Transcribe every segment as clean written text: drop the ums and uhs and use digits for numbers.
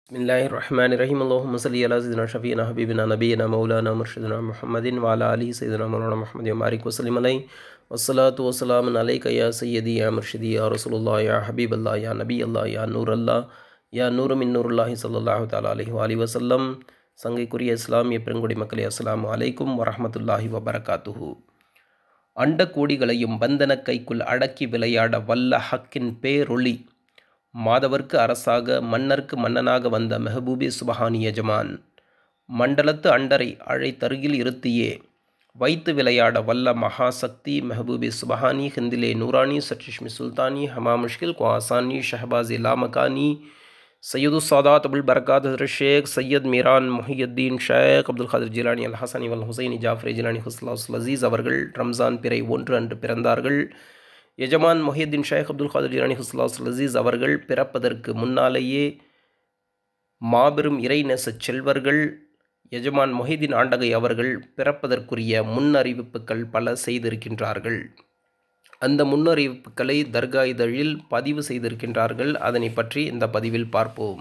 Bismillahirrahmanirrahim. Allahumma salli ala sayyidina shafiina habibina nabiyina maulana murshidina Muhammadin wa ala alihi sayyidina maulana Muhammadin wa barik wa sallim alayhi wassalatu wassalamu alayka ya sayyidi ya murshidi ya rasulullah ya habiballah ya nabiyallah ya nurallah ya nur min nurullah sallallahu ta'ala alayhi wa alihi wa sallam. சங்கைக்குரிய இஸ்லாமிய பெருங்குடி மக்களே, அஸ்ஸலாமு அலைக்கும் வரஹ்மத்துல்லாஹி வபரகாத்துஹு. அண்ட கோடிகளையும் பந்தன கைக்குள் அடக்கி விளையாட வல்ல ஹக்கின் பேரொளி, மாதவர்க்கு அரசாக மன்னர்க்கு மன்னனாக வந்த மெஹபூபி சுபஹானி எஜமான், மண்டலத்து அண்டரை அழைத்தருகில் இருத்தியே வைத்து விளையாட வல்ல மகாசக்தி மெஹபூபி சுபஹானி ஹிந்திலே நூரானி சட்சிஷ்மி சுல்தானி ஹமா முஷ்கில் குவாசானி ஷஹபாசி லாமகானி சையது சாதாத் அபுல் பரகாத் ஹஜ்ரத் ஷேக் சையத் மீரான் முஹியுத்தீன் ஷேக் அப்துல் காதிர் ஜிலானி அல் ஹசனி வல் ஹுசைனி ஜாஃபர் ஜிலானி ஹுஸ்லாசுல் அசீஸ் அவர்கள் ரம்ஜான் பிறை 1 அன்று பிறந்தார்கள். எஜமான் முஹியுத்தீன் ஷேக் அப்துல் காதிர் ஜிலானி ஹுஸ்லாசுல் அசீஸ் அவர்கள் பிறப்பதற்கு முன்னாலேயே மாபெரும் இறைநேச செல்வர்கள் எஜமான் முஹியுத்தீன் ஆண்டகை அவர்கள் பிறப்பதற்குரிய முன்னறிவிப்புகள் பல செய்திருக்கின்றார்கள். அந்த முன்னறிவிப்புகளை தர்கா இதழில் பதிவு செய்திருக்கின்றார்கள். அதனை பற்றி இந்த பதிவில் பார்ப்போம்.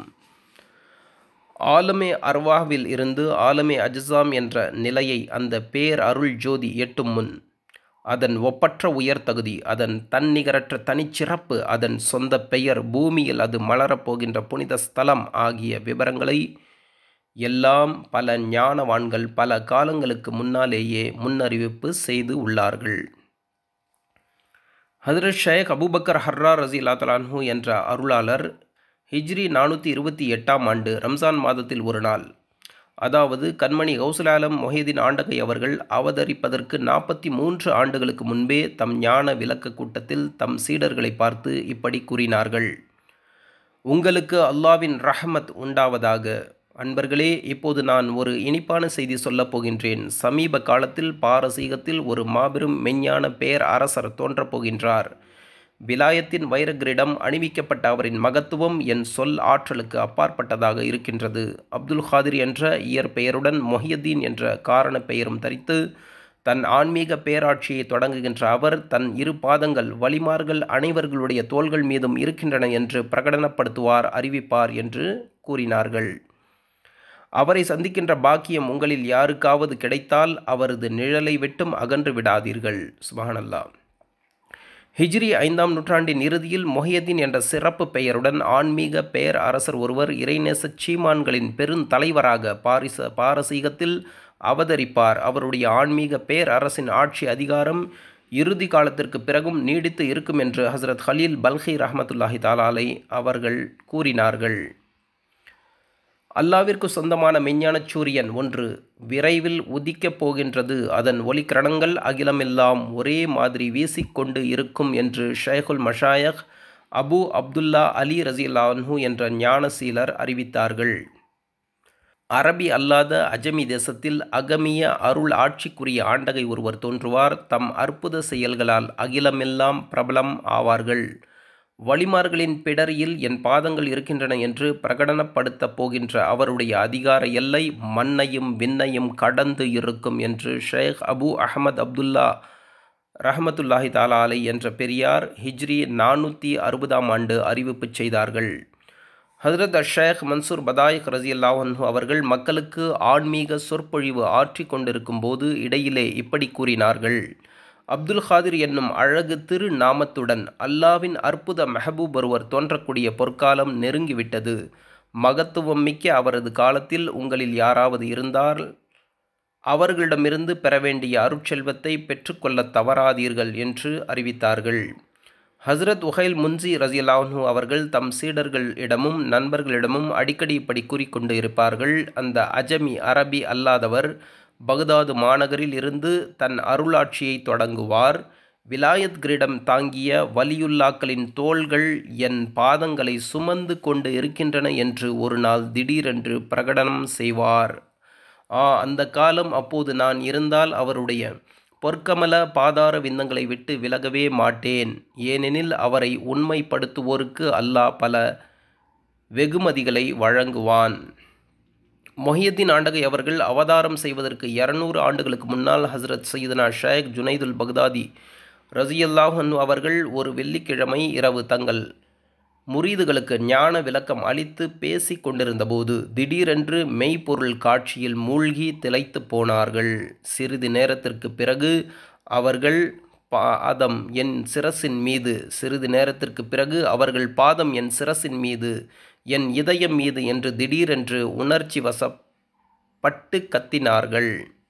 ஆலமே அர்வாவில் இருந்து ஆலமே அஜ்சாம் என்ற நிலையை அந்த பேர் அருள் ஜோதி எட்டும் முன், அதன் ஒப்பற்ற உயர் தகுதி, அதன் தன்னிகரற்ற தனிச்சிறப்பு, அதன் சொந்த பெயர், பூமியில் அது மலரப்போகின்ற புனித ஸ்தலம் ஆகிய விவரங்களை எல்லாம் பல ஞானவான்கள் பல காலங்களுக்கு முன்னாலேயே முன்னறிவிப்பு செய்து உள்ளார்கள். ஹஜ்ரத் ஷேக் அபூபக்கர் ஹர்ரா ரஸியல்லாஹு தஆலா அன்ஹு என்ற அருளாளர் ஹிஜ்ரி 428ஆம் ஆண்டு ரம்ஜான் மாதத்தில் ஒரு நாள், அதாவது கண்மணி கௌசுல் ஆலம் முஹியுத்தீன் ஆண்டகை அவர்கள் அவதரிப்பதற்கு 43 ஆண்டுகளுக்கு முன்பே தம் ஞான விளக்க கூட்டத்தில் தம் சீடர்களை பார்த்து இப்படி கூறினார்கள்: உங்களுக்கு அல்லாவின் ரஹ்மத் உண்டாவதாக. அன்பர்களே, இப்போது நான் ஒரு இனிப்பான செய்தி சொல்லப் போகின்றேன். சமீப காலத்தில் பாரசீகத்தில் ஒரு மாபெரும் மெஞ்ஞான பேர் அரசர் தோன்றப் போகின்றார். விலாயத்தின் வைரகிரீடம் அணிவிக்கப்பட்ட அவரின் மகத்துவம் என் சொல் ஆற்றலுக்கு அப்பாற்பட்டதாக இருக்கின்றது. அப்துல் காதிர் என்ற இயற்பெயருடன் முஹியுத்தீன் என்ற காரண பெயரும் தரித்து தன் ஆன்மீக பேராட்சியை தொடங்குகின்ற அவர் தன் இரு பாதங்கள் வலிமார்கள் அனைவர்களுடைய தோள்கள் மீதும் இருக்கின்றன என்று பிரகடனப்படுத்துவார், அறிவிப்பார் என்று கூறினார்கள். அவரை சந்திக்கின்ற பாக்கியம் உங்களில் யாருக்காவது கிடைத்தால் அவரது நிழலை விட்டும் அகன்று விடாதீர்கள். சுப்ஹானல்லாஹ். ஹிஜ்ரி 5ஆம் நூற்றாண்டின் இறுதியில் முஹியுத்தீன் என்ற சிறப்பு பெயருடன் ஆன்மீக பேர் அரசர் ஒருவர் இறைநேச சீமான்களின் பெருந்தலைவராக பாரசீகத்தில் அவதரிப்பார். அவருடைய ஆன்மீக பேர் அரசின் ஆட்சி அதிகாரம் இறுதி காலத்திற்கு பிறகும் நீடித்து இருக்கும் என்று ஹசரத் ஹலீல் பல்கி ரஹ்மத்துல்லாஹி தஆலா அலைஹி அவர்கள் கூறினார்கள். அல்லாவிற்கு சொந்தமான மெஞ்ஞான சூரியன் ஒன்று விரைவில் உதிக்கப் போகின்றது. அதன் ஒளிக்கிரணங்கள் அகிலமெல்லாம் ஒரே மாதிரி வீசிக்கொண்டு இருக்கும் என்று ஷேகுல் மஷாயக் அபு அப்துல்லா அலி ரஸியல்லாஹு அன்ஹு என்ற ஞானசீலர் அறிவித்தார்கள். அரபி அல்லாத அஜமி தேசத்தில் அகமிய அருள் ஆட்சிக்குரிய ஆண்டகை ஒருவர் தோன்றுவார். தம் அற்புத செயல்களால் அகிலமெல்லாம் பிரபலம் ஆவார்கள். வலிமார்களின் பிடரியில் என் பாதங்கள் இருக்கின்றன என்று பிரகடனப்படுத்தப் போகின்ற அவருடைய அதிகார எல்லை மண்ணையும் விண்ணையும் கடந்து இருக்கும் என்று ஷேக் அபு அஹமத் அப்துல்லா ரஹ்மத்துல்லாஹி தஆலா அலைஹி என்ற பெரியார் ஹிஜ்ரி 460ஆம் ஆண்டு அறிவிப்பு செய்தார்கள். ஹஜ்ரத் ஷேக் மன்சூர் பதாயிக் ரஸியல்லாஹு அன்ஹு அவர்கள் மக்களுக்கு ஆன்மீக சொற்பொழிவு ஆற்றி கொண்டிருக்கும் போது இடையிலே இப்படி கூறினார்கள்: அப்துல் காதிர் என்னும் அழகு திரு நாமத்துடன் அல்லாவின் அற்புத மெஹபூப் ஒருவர் தோன்றக்கூடிய பொற்காலம் நெருங்கிவிட்டது. மகத்துவம் மிக்க அவரது காலத்தில் உங்களில் யாராவது இருந்தால் அவர்களிடமிருந்து பெற வேண்டிய அருட்செல்வத்தை பெற்றுக்கொள்ள தவறாதீர்கள் என்று அறிவித்தார்கள். ஹசரத் உஹைல் முன்சி ரஸியல்லாஹு அன்ஹு அவர்கள் தம் சீடர்களிடமும் நண்பர்களிடமும் அடிக்கடி இப்படி கூறிக்கொண்டு இருப்பார்கள்: அந்த அஜமி அரபி அல்லாதவர் பக்தாது மாநகரில் இருந்து தன் அருளாட்சியை தொடங்குவார். விலாயத் கிரீடம் தாங்கிய வலியுல்லாக்களின் தோள்கள் என் பாதங்களை சுமந்து கொண்டு இருக்கின்றன என்று ஒரு நாள் திடீரென்று பிரகடனம் செய்வார். அந்த காலம் அப்போது நான் இருந்தால் அவருடைய பொற்கமல பாதார விந்தங்களை விட்டு விலகவே மாட்டேன். ஏனெனில் அவரை உண்மைப்படுத்துவோருக்கு அல்லாஹ் பல வெகுமதிகளை வழங்குவான். முஹியுத்தீன் ஆண்டகை அவர்கள் அவதாரம் செய்வதற்கு 200 ஆண்டுகளுக்கு முன்னால் ஹசரத் சையதுனா ஷேக் ஜுனைதுல் பக்தாதி ரஸியல்லாஹு அன்ஹு அவர்கள் ஒரு வெள்ளிக்கிழமை இரவு தங்கள் முரீதுகளுக்கு ஞான விளக்கம் அளித்து பேசி கொண்டிருந்தபோது திடீரென்று மெய்ப்பொருள் காட்சியில் மூழ்கி திளைத்து போனார்கள். சிறிது நேரத்திற்கு பிறகு அவர்கள் பாதம் என் சிரசின் மீது என் இதயம் மீது என்று திடீரென்று உணர்ச்சி வசப்பட்டு கத்தினார்கள்.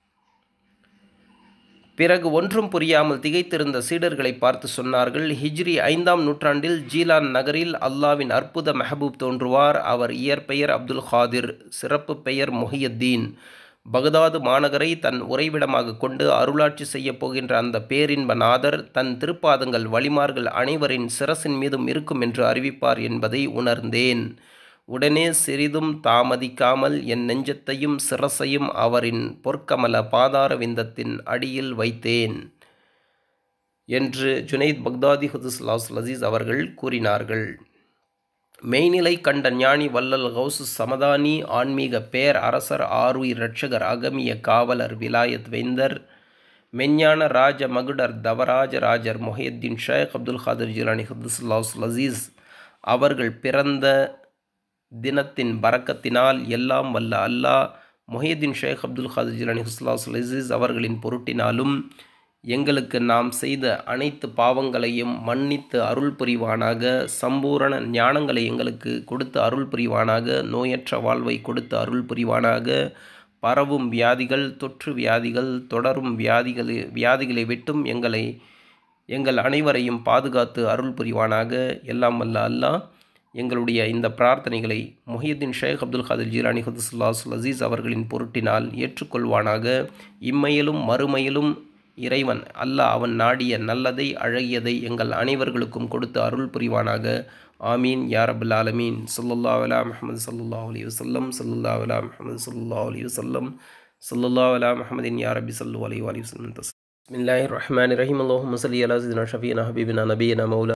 பிறகு ஒன்றும் புரியாமல் திகைத்திருந்த சீடர்களை பார்த்து சொன்னார்கள், ஹிஜ்ரி 5ஆம் நூற்றாண்டில் ஜீலான் நகரில் அல்லாவின் அற்புத மெஹபூப் தோன்றுவார். அவர் இயற்பெயர் அப்துல் காதிர், சிறப்பு பெயர் முஹியுத்தீன். பகதாது மாநகரை தன் உறைவிடமாக கொண்டு அருளாட்சி செய்யப் போகின்ற அந்த பேரின்ப நாதர் தன் திருப்பாதங்கள் வலிமார்கள் அனைவரின் சிரசின் மீதும் இருக்கும் என்று அறிவிப்பார் என்பதை உணர்ந்தேன். உடனே சிறிதும் தாமதிக்காமல் என் நெஞ்சத்தையும் சிரசையும் அவரின் பொற்கமல பாதார விந்தத்தின் அடியில் வைத்தேன் என்று ஜுனைத் பக்தாதி குதுஸுல் அசீஸ் அவர்கள் கூறினார்கள். மெய்நிலை கண்ட ஞானி வல்லல் கௌசு சமதானி, ஆன்மீக பேர் அரசர், ஆருயிர் இரட்சகர், அகமிய காவலர், விலாயத் வேந்தர், மெஞ்ஞான ராஜ மகுடர், தவராஜ ராஜர் முஹியுத்தீன் ஷேக் அப்துல் காதிர் ஜிலானி குதுஸுல் அசீஸ் அவர்கள் பிறந்த தினத்தின் பரக்கத்தினால் எல்லாம் வல்ல அல்லாஹ் முஹியுத்தீன் ஷேக் அப்துல் காதிர் ஜிலானி குதுஸுல் அசீஸ் அவர்களின் பொருட்டினாலும் எங்களுக்கு நாம் செய்த அனைத்து பாவங்களையும் மன்னித்து அருள் புரிவானாக. சம்பூரண ஞானங்களை எங்களுக்கு கொடுத்து அருள் புரிவானாக. நோயற்ற வாழ்வை கொடுத்து அருள் புரிவானாக. பரவும் வியாதிகள், தொற்று வியாதிகள், தொடரும் வியாதிகளை விட்டும் எங்கள் அனைவரையும் பாதுகாத்து அருள் புரிவானாக. எல்லாம் வல்ல அல்லாஹ் எங்களுடைய இந்த பிரார்த்தனைகளை முஹியுத்தீன் ஷேக் அப்துல் காதிர் ஜிலானி குதுஸுல் அசீஸ் அவர்களின் பொருட்டினால் ஏற்றுக்கொள்வானாக. இம்மையிலும் மறுமையிலும் இறைவன் அல்லாஹ் அவன் நாடிய நல்லதை அழகியதை எங்கள் அனைவர்களுக்கும் கொடுத்து அருள் புரிவானாக. ஆமீன் யா ரப்பல் ஆலமீன். ஸல்லல்லாஹு அலா முஹம்மது ஸல்லல்லாஹு அலைஹி வஸல்லம். ஸல்லல்லாஹு அலா முஹம்மது ஸல்லல்லாஹு அலைஹி வஸல்லம். ஸல்லல்லாஹு அலா முஹம்மதின் யா ரப்பி ஸல்லு அலைஹி வஸல்லம். பிஸ்மில்லாஹிர் ரஹ்மானிர் ரஹீம். அல்லாஹும்ம ஸல்லி அலா ஸிய்யிதினா ஷஃபீனா ஹபீபினா நபியினா மௌலா